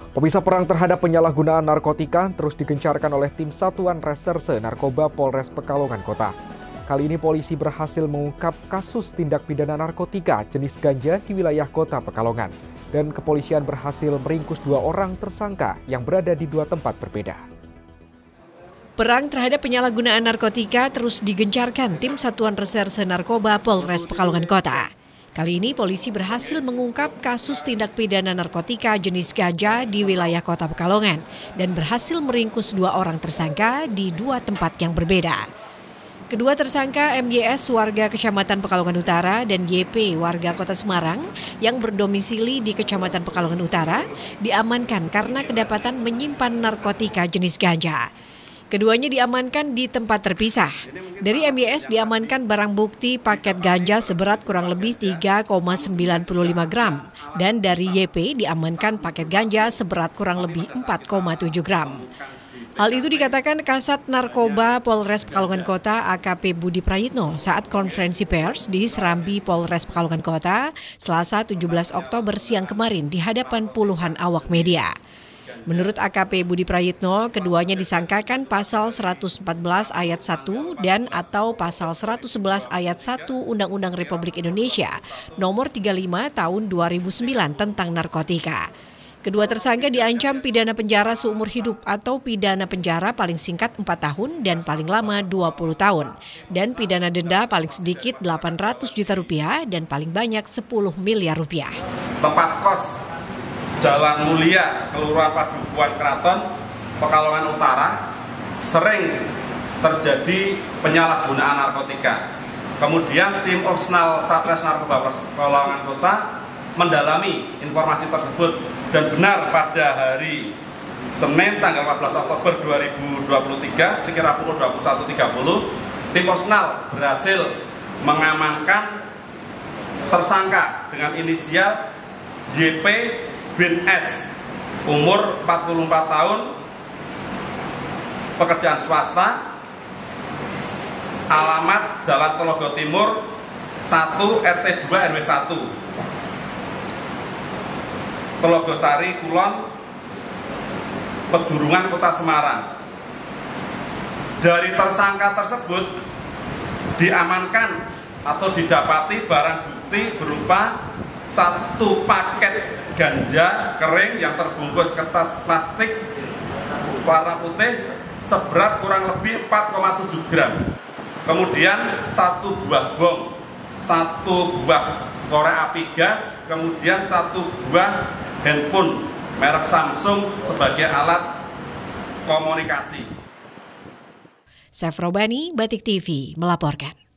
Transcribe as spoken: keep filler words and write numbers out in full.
Pemirsa, perang terhadap penyalahgunaan narkotika terus digencarkan oleh tim Satuan Reserse Narkoba Polres Pekalongan Kota. Kali ini polisi berhasil mengungkap kasus tindak pidana narkotika jenis ganja di wilayah Kota Pekalongan. Dan kepolisian berhasil meringkus dua orang tersangka yang berada di dua tempat berbeda. Perang terhadap penyalahgunaan narkotika terus digencarkan tim Satuan Reserse Narkoba Polres Pekalongan Kota. Kali ini polisi berhasil mengungkap kasus tindak pidana narkotika jenis ganja di wilayah Kota Pekalongan dan berhasil meringkus dua orang tersangka di dua tempat yang berbeda. Kedua tersangka M Y S warga Kecamatan Pekalongan Utara dan Y P warga Kota Semarang yang berdomisili di Kecamatan Pekalongan Utara diamankan karena kedapatan menyimpan narkotika jenis ganja. Keduanya diamankan di tempat terpisah. Dari M Y S diamankan barang bukti paket ganja seberat kurang lebih tiga koma sembilan lima gram. Dan dari Y P diamankan paket ganja seberat kurang lebih empat koma tujuh gram. Hal itu dikatakan Kasat Narkoba Polres Pekalongan Kota A K P Budi Prayitno saat konferensi pers di Serambi Polres Pekalongan Kota Selasa tujuh belas Oktober siang kemarin di hadapan puluhan awak media. Menurut A K P Budi Prayitno, keduanya disangkakan pasal seratus empat belas ayat satu dan atau pasal seratus sebelas ayat satu Undang-Undang Republik Indonesia nomor tiga puluh lima tahun dua ribu sembilan tentang narkotika. Kedua tersangka diancam pidana penjara seumur hidup atau pidana penjara paling singkat empat tahun dan paling lama dua puluh tahun. Dan pidana denda paling sedikit delapan ratus juta rupiah dan paling banyak sepuluh miliar rupiah. Tempat kos Jalan Mulia, Kelurahan Padukuhan Keraton, Pekalongan Utara, sering terjadi penyalahgunaan narkotika. Kemudian tim Opsnal Satres Narkoba Pekalongan Kota mendalami informasi tersebut dan benar pada hari Senin tanggal empat belas Oktober dua ribu dua puluh tiga sekira pukul dua puluh satu tiga puluh, tim Opsnal berhasil mengamankan tersangka dengan inisial Y P bin S, umur empat puluh empat tahun, pekerjaan swasta, alamat Jalan Telogo Timur satu R T dua R W satu, Telogosari Kulon, Pedurungan Kota Semarang. Dari tersangka tersebut diamankan atau didapati barang bukti berupa satu paket ganja kering yang terbungkus kertas plastik warna putih seberat kurang lebih empat koma tujuh gram. Kemudian satu buah bom, satu buah korek api gas, kemudian satu buah handphone merek Samsung sebagai alat komunikasi. Sef Robani, Batik T V melaporkan.